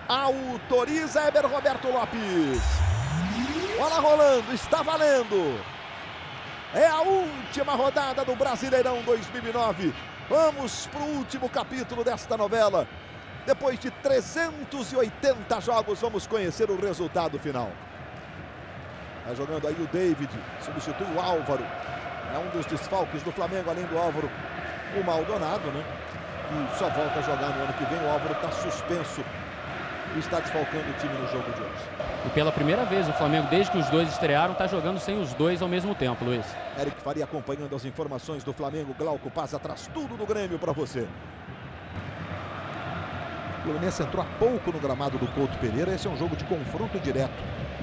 Autoriza Heber Roberto Lopes. Bola rolando, está valendo. É a última rodada do Brasileirão 2009. Vamos para o último capítulo desta novela. Depois de 380 jogos, vamos conhecer o resultado final. Está jogando aí o David, substitui o Álvaro. É um dos desfalques do Flamengo, além do Álvaro, o Maldonado, né? Que só volta a jogar no ano que vem. O Álvaro está suspenso e está desfalcando o time no jogo de hoje. E pela primeira vez o Flamengo, desde que os dois estrearam, está jogando sem os dois ao mesmo tempo, Luiz. Eric Faria acompanhando as informações do Flamengo. Glauco Paz atrás tudo do Grêmio para você. O Fluminense entrou há pouco no gramado do Couto Pereira. Esse é um jogo de confronto direto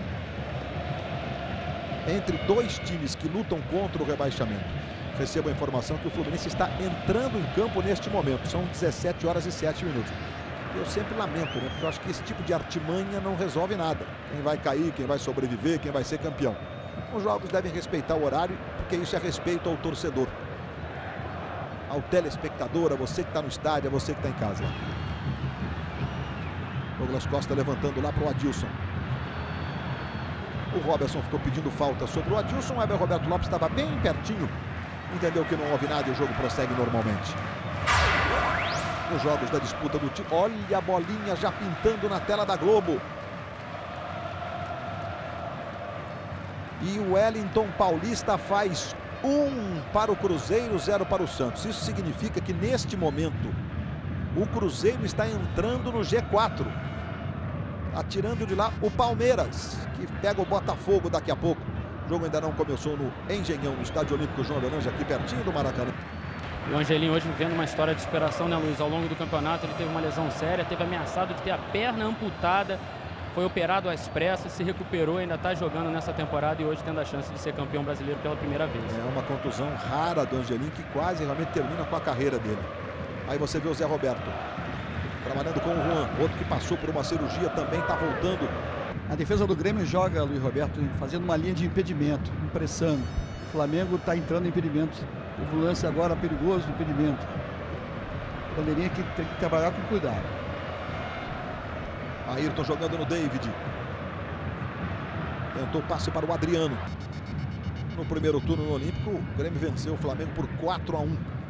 entre dois times que lutam contra o rebaixamento. Recebo a informação que o Fluminense está entrando em campo neste momento. São 17 horas e 7 minutos. Eu sempre lamento, né? Porque eu acho que esse tipo de artimanha não resolve nada. Quem vai cair, quem vai sobreviver, quem vai ser campeão. Os jogos devem respeitar o horário, porque isso é respeito ao torcedor, ao telespectador, a você que está no estádio, a você que está em casa. Douglas Costa levantando lá para o Adilson. O Robertson ficou pedindo falta sobre o Adilson. O Heber Roberto Lopes estava bem pertinho. Entendeu que não houve nada e o jogo prossegue normalmente. Os jogos da disputa do time. Olha a bolinha já pintando na tela da Globo. E o Wellington Paulista faz 1 para o Cruzeiro, 0 para o Santos. Isso significa que neste momento o Cruzeiro está entrando no G4. Atirando de lá o Palmeiras, que pega o Botafogo daqui a pouco. O jogo ainda não começou no Engenhão, no Estádio Olímpico João Avelange, aqui pertinho do Maracanã. E o Angelim hoje vivendo uma história de superação, né, Luiz? Ao longo do campeonato ele teve uma lesão séria, teve ameaçado de ter a perna amputada, foi operado às pressas, se recuperou, ainda está jogando nessa temporada e hoje tendo a chance de ser campeão brasileiro pela primeira vez. É uma contusão rara do Angelim que quase realmente termina com a carreira dele. Aí você vê o Zé Roberto trabalhando com o Juan, outro que passou por uma cirurgia também está voltando. A defesa do Grêmio joga, Luiz Roberto, fazendo uma linha de impedimento, impressando. O Flamengo está entrando em impedimento. O lance agora perigoso, impedimento. O bandeirinha que tem que trabalhar com cuidado. Ayrton jogando no David. Tentou passe para o Adriano. No primeiro turno no Olímpico, o Grêmio venceu o Flamengo por 4-1.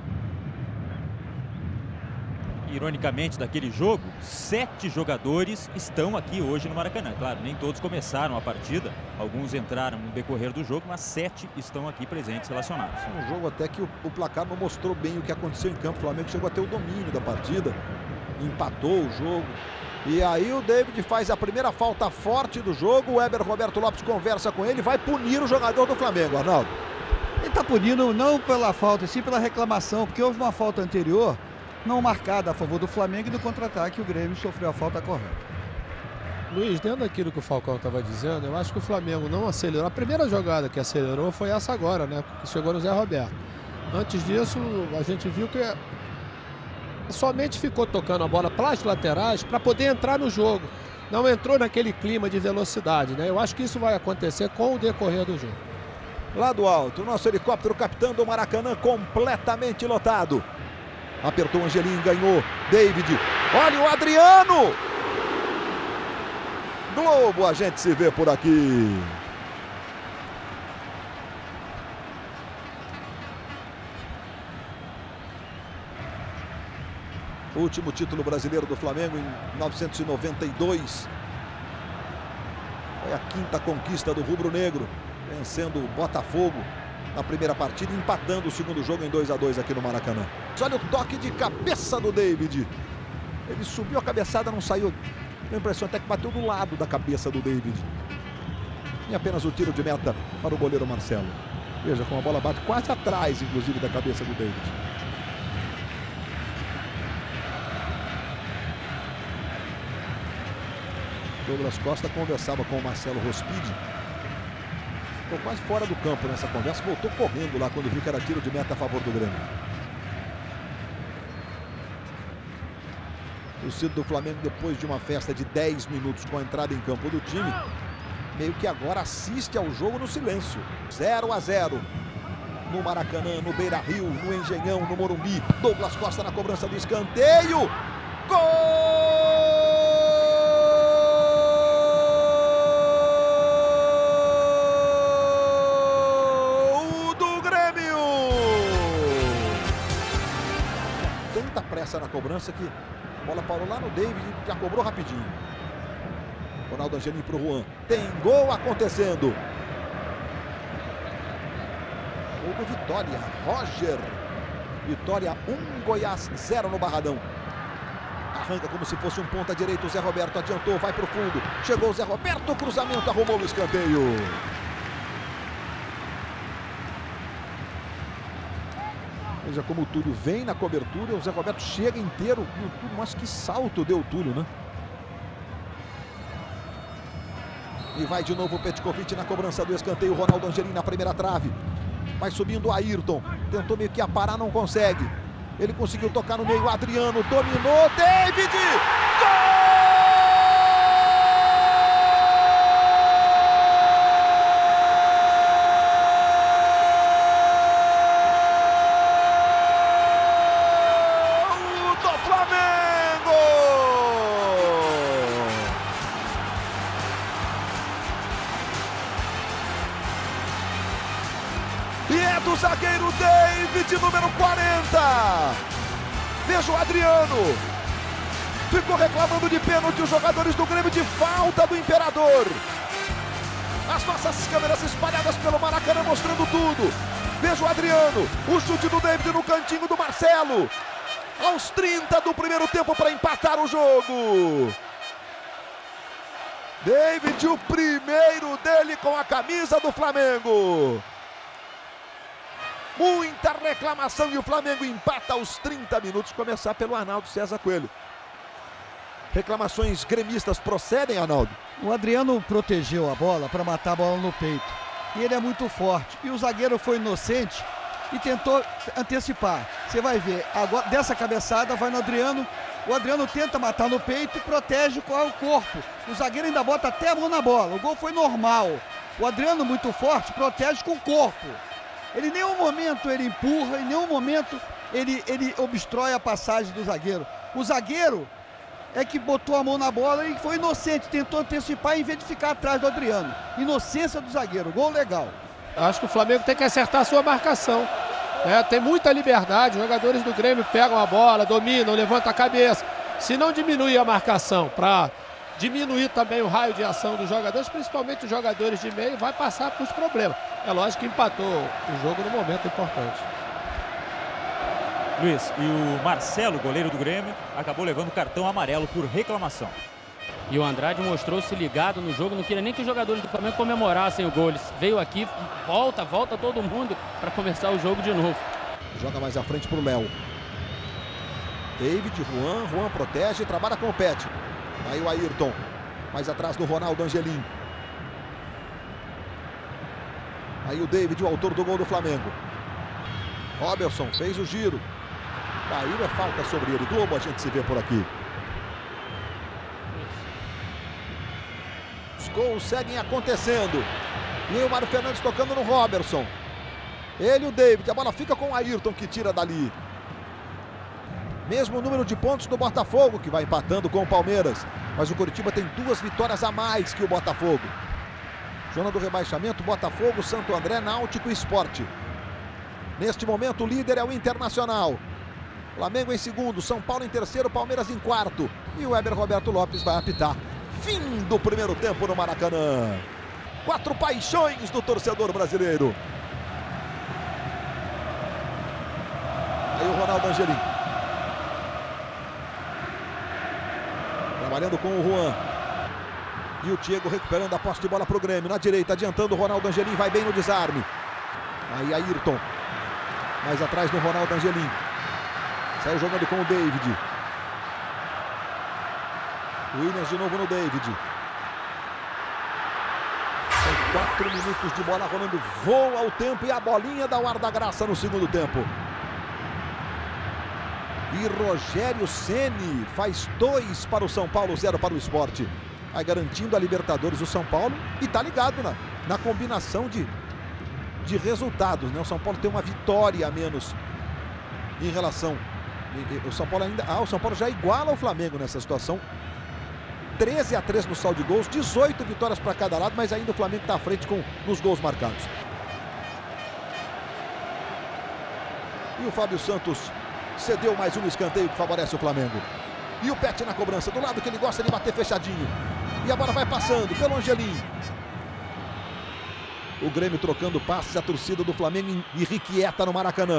Ironicamente, daquele jogo, 7 jogadores estão aqui hoje no Maracanã. Claro, nem todos começaram a partida, alguns entraram no decorrer do jogo, mas 7 estão aqui presentes relacionados. Um jogo até que o placar não mostrou bem o que aconteceu em campo. O Flamengo chegou a ter o domínio da partida, empatou o jogo. E aí o David faz a primeira falta forte do jogo. O Heber Roberto Lopes conversa com ele, vai punir o jogador do Flamengo, Arnaldo. Ele está punindo não pela falta, sim pela reclamação, porque houve uma falta anterior não marcada a favor do Flamengo e do contra-ataque o Grêmio sofreu a falta correta. Luiz, dentro daquilo que o Falcão estava dizendo, eu acho que o Flamengo não acelerou. A primeira jogada que acelerou foi essa agora, né? Que chegou no Zé Roberto. Antes disso, a gente viu que somente ficou tocando a bola para as laterais para poder entrar no jogo. Não entrou naquele clima de velocidade, né? Eu acho que isso vai acontecer com o decorrer do jogo. Lá do alto, o nosso helicóptero captando o Maracanã completamente lotado. Apertou o Angelim, ganhou David. Olha o Adriano! Globo, a gente se vê por aqui. Último título brasileiro do Flamengo em 1992. Foi a 5ª conquista do rubro-negro, vencendo o Botafogo na primeira partida, empatando o segundo jogo em 2-2 aqui no Maracanã. Olha o toque de cabeça do David. Ele subiu a cabeçada, não saiu. Tem a impressão até que bateu do lado da cabeça do David. E apenas o tiro de meta para o goleiro Marcelo. Veja como a bola bate quase atrás, inclusive, da cabeça do David. Douglas Costa conversava com o Marcelo Rospide. Ficou quase fora do campo nessa conversa, voltou correndo lá quando viu que era tiro de meta a favor do Grêmio. O torcida do Flamengo, depois de uma festa de 10 minutos com a entrada em campo do time, meio que agora assiste ao jogo no silêncio. 0-0 no Maracanã, no Beira-Rio, no Engenhão, no Morumbi. Douglas Costa na cobrança do escanteio. Gol! pressa na cobrança que a bola parou lá no David e já cobrou rapidinho. Ronaldo Angelim para o Juan. Tem gol acontecendo. Gol do Vitória. Roger. Vitória 1, Goiás 0 no Barradão. Arranca como se fosse um ponta direito. O Zé Roberto adiantou, vai para o fundo. Chegou o Zé Roberto, cruzamento, arrumou o escanteio. Veja como o Túlio vem na cobertura. O Zé Roberto chega inteiro. E o Túlio, mas que salto deu o Túlio, né? E vai de novo o Petkovic na cobrança do escanteio. Ronaldo Angelim na primeira trave. Vai subindo o Ayrton. Tentou meio que aparar, não consegue. Ele conseguiu tocar no meio. Adriano dominou. David! Gol! Do Flamengo! E é do zagueiro David, número 40. Veja o Adriano. Ficou reclamando de pênalti os jogadores do Grêmio, de falta do Imperador. As nossas câmeras espalhadas pelo Maracanã mostrando tudo. Veja o Adriano. O chute do David no cantinho do Marcelo. Aos 30 do primeiro tempo para empatar o jogo. David, o primeiro dele com a camisa do Flamengo. Muita reclamação e o Flamengo empata aos 30 minutos. Começar pelo Arnaldo César Coelho. Reclamações gremistas procedem, Arnaldo? O Adriano protegeu a bola para matar a bola no peito. E ele é muito forte. E o zagueiro foi inocente e tentou antecipar. Você vai ver, agora dessa cabeçada vai no Adriano. O Adriano tenta matar no peito e protege com o corpo. O zagueiro ainda bota até a mão na bola. O gol foi normal. O Adriano, muito forte, protege com o corpo. Ele em nenhum momento ele empurra, em nenhum momento ele obstrói a passagem do zagueiro. O zagueiro é que botou a mão na bola e foi inocente, tentou antecipar em vez de ficar atrás do Adriano. Inocência do zagueiro, gol legal. Acho que o Flamengo tem que acertar a sua marcação. Tem muita liberdade, os jogadores do Grêmio pegam a bola, dominam, levantam a cabeça. Se não diminuir a marcação para diminuir também o raio de ação dos jogadores, principalmente os jogadores de meio, vai passar por problemas. É lógico que empatou o jogo no momento importante. Luiz, e o Marcelo, goleiro do Grêmio, acabou levando cartão amarelo por reclamação. E o Andrade mostrou-se ligado no jogo, não queria nem que os jogadores do Flamengo comemorassem o gol. Ele veio aqui, volta todo mundo para começar o jogo de novo. Joga mais à frente para o Léo. David, Juan protege, trabalha com o Pet. Aí o Ayrton, mais atrás do Ronaldo Angelim. Aí o David, o autor do gol do Flamengo. Robertson fez o giro. Caiu, é falta sobre ele. Globo, a gente se vê por aqui. Os gols seguem acontecendo. E aí o Mário Fernandes tocando no Robertson. Ele e o David, a bola fica com o Ayrton que tira dali. Mesmo número de pontos do Botafogo, que vai empatando com o Palmeiras. Mas o Coritiba tem 2 vitórias a mais que o Botafogo. Zona do rebaixamento, Botafogo, Santo André, Náutico e Sport. Neste momento o líder é o Internacional. Flamengo em segundo, São Paulo em terceiro, Palmeiras em quarto. E o Weber Roberto Lopes vai apitar. Fim do primeiro tempo no Maracanã. 4 paixões do torcedor brasileiro. Aí o Ronaldo Angelim. Trabalhando com o Juan. E o Diego recuperando a posse de bola para o Grêmio. Na direita, adiantando o Ronaldo Angelim. Vai bem no desarme. Aí Ayrton. Mais atrás do Ronaldo Angelim. Saiu jogando com o David. Williams de novo no David. São 4 minutos de bola rolando. Voa o tempo e a bolinha dá o ar da graça no segundo tempo. E Rogério Ceni faz 2 para o São Paulo, 0 para o Sport. Vai garantindo a Libertadores o São Paulo e tá ligado na combinação de resultados, né? O São Paulo tem uma vitória a menos em relação. O São Paulo ainda. O São Paulo já iguala o Flamengo nessa situação. 13-3 no saldo de gols, 18 vitórias para cada lado, mas ainda o Flamengo está à frente nos gols marcados. E o Fábio Santos Cedeu mais um escanteio que favorece o Flamengo. E o Pet na cobrança, do lado que ele gosta de bater fechadinho. E a bola vai passando pelo Angelim. O Grêmio trocando passes, a torcida do Flamengo irrequieta no Maracanã.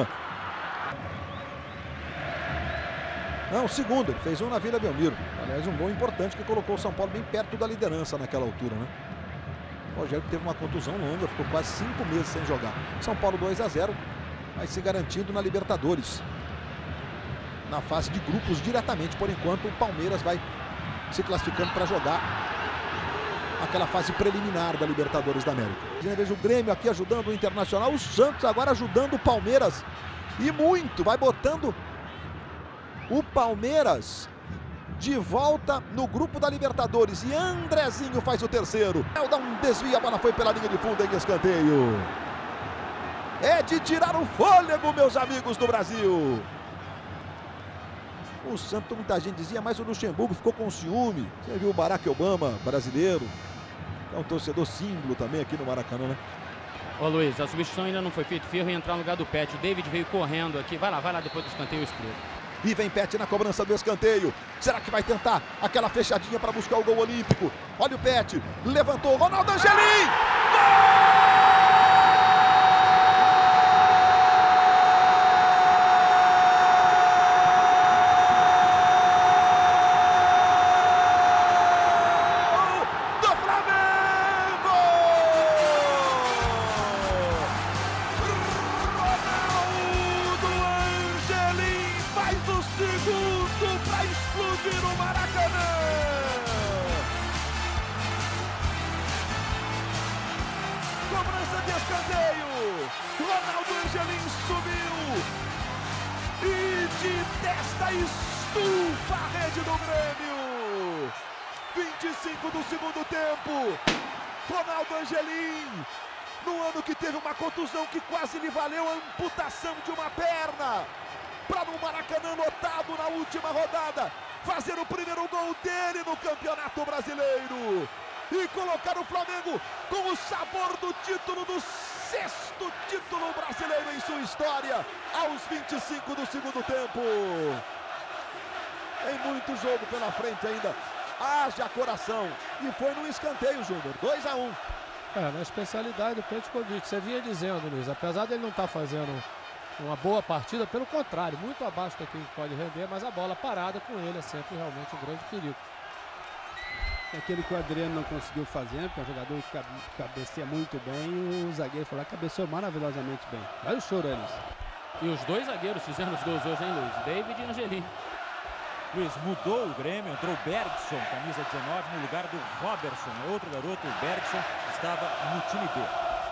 Não, segundo, ele fez um na Vila Belmiro. Aliás, um gol importante que colocou o São Paulo bem perto da liderança naquela altura, né? O Rogério teve uma contusão longa, ficou quase 5 meses sem jogar. São Paulo 2-0, vai se garantindo na Libertadores. Na fase de grupos diretamente, por enquanto o Palmeiras vai se classificando para jogar aquela fase preliminar da Libertadores da América. Veja o Grêmio aqui ajudando o Internacional, o Santos agora ajudando o Palmeiras. E muito, vai botando o Palmeiras de volta no grupo da Libertadores. E Andrezinho faz o terceiro. Dá um desvio, a bola foi pela linha de fundo em escanteio. É de tirar o fôlego, meus amigos do Brasil. O Santos, muita gente dizia, mas o Luxemburgo ficou com ciúme. Você viu o Barack Obama, brasileiro. É um torcedor símbolo também aqui no Maracanã, né? Ô Luiz, a substituição ainda não foi feita. Ferro ia entrar no lugar do Pet. O David veio correndo aqui. Vai lá depois do escanteio, eu explico. E vem Pet na cobrança do escanteio. Será que vai tentar aquela fechadinha para buscar o gol olímpico? Olha o Pet, levantou, Ronaldo Angelim! Para explodir o Maracanã. Cobrança de escanteio. Ronaldo Angelim subiu e de testa estufa a rede do Grêmio. 25 do segundo tempo. Ronaldo Angelim, no ano que teve uma contusão que quase lhe valeu a amputação de uma perna, para no Maracanã lotado na última rodada fazer o primeiro gol dele no Campeonato Brasileiro e colocar o Flamengo com o sabor do título, do 6º título brasileiro em sua história, aos 25 do segundo tempo. Tem muito jogo pela frente ainda, haja coração, e foi no escanteio, Júnior, 2-1. Na especialidade do Petkovic, você vinha dizendo, Luiz, apesar dele não estar fazendo uma boa partida, pelo contrário, muito abaixo daquilo que pode render, mas a bola parada com ele é sempre realmente um grande perigo. Aquele que o Adriano não conseguiu fazer, porque é um jogador que cabeceia muito bem, o zagueiro foi lá, cabeceou maravilhosamente bem. Olha o choro, Elis. E os dois zagueiros fizeram os gols hoje, hein, Luiz? David e Angelim. Luiz, mudou o Grêmio, entrou o Bergson, camisa 19, no lugar do Robertson, outro garoto. O Bergson estava no time B.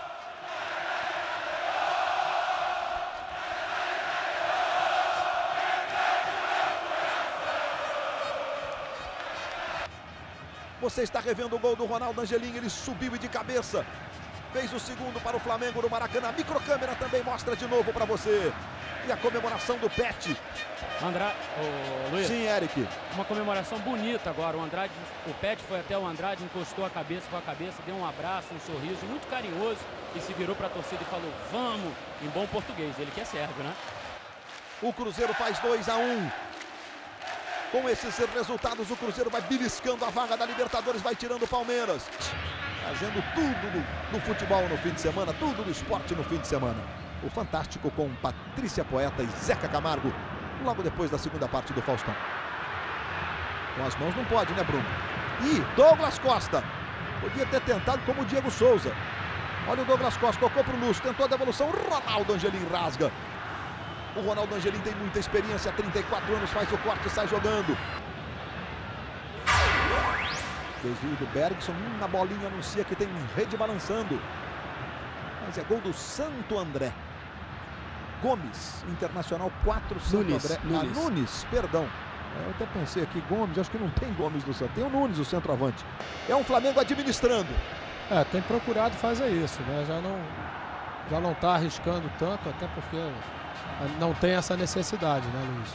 Você está revendo o gol do Ronaldo Angelim, ele subiu e de cabeça fez o segundo para o Flamengo no Maracanã. A microcâmera também mostra de novo para você. E a comemoração do Pet. Luiz. Sim, Eric. Uma comemoração bonita agora. O Pet foi até o Andrade, encostou a cabeça com a cabeça, deu um abraço, um sorriso muito carinhoso e se virou para a torcida e falou, vamos, em bom português. Ele que é sérvio, né? O Cruzeiro faz 2-1. Com esses resultados, o Cruzeiro vai beliscando a vaga da Libertadores, vai tirando o Palmeiras. Fazendo tudo do futebol no fim de semana, tudo do esporte no fim de semana. O Fantástico com Patrícia Poeta e Zeca Camargo, logo depois da segunda parte do Faustão. Com as mãos não pode, né, Bruno? E Douglas Costa. Podia ter tentado como o Diego Souza. Olha o Douglas Costa, tocou para o Lúcio, tentou a devolução, Ronaldo Angelim rasga. O Ronaldo Angelim tem muita experiência, 34 anos, faz o corte e sai jogando. Desvio do Bergson, na bolinha anuncia que tem rede balançando. Mas é gol do Santo André. Gomes, Internacional 4, Santo André. Nunes, perdão. Eu até pensei aqui, Gomes, acho que não tem Gomes no Santo. Tem o Nunes, o centroavante. É um Flamengo administrando. Tem procurado fazer isso, né? Já não está arriscando tanto, até porque não tem essa necessidade, né, Luiz?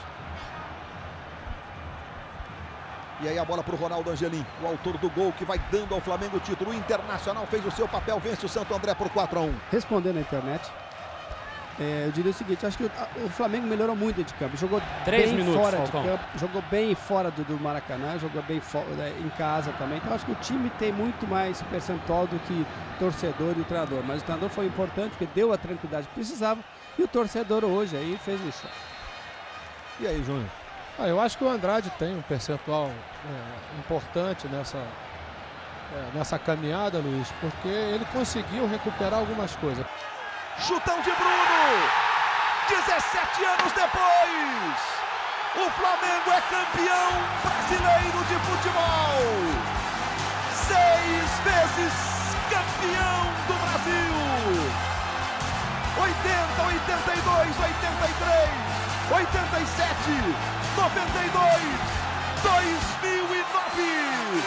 E aí a bola para o Ronaldo Angelim, o autor do gol que vai dando ao Flamengo o título. O Internacional fez o seu papel, vence o Santo André por 4-1. Respondendo na internet, Eu diria o seguinte, acho que o Flamengo melhorou muito dentro de campo, jogou 3 bem minutos, fora Falcão. de campo, jogou bem fora do Maracanã, jogou bem em casa também. Então acho que o time tem muito mais percentual do que o torcedor e o treinador. Mas o treinador foi importante porque deu a tranquilidade que precisava e o torcedor hoje aí fez isso. E aí, Júnior? Eu acho que o Andrade tem um percentual importante nessa caminhada, Luiz, porque ele conseguiu recuperar algumas coisas. Chutão de Bruno! 17 anos depois, o Flamengo é campeão brasileiro de futebol! 6 vezes campeão do Brasil! 80, 82, 83, 87, 92, 2009!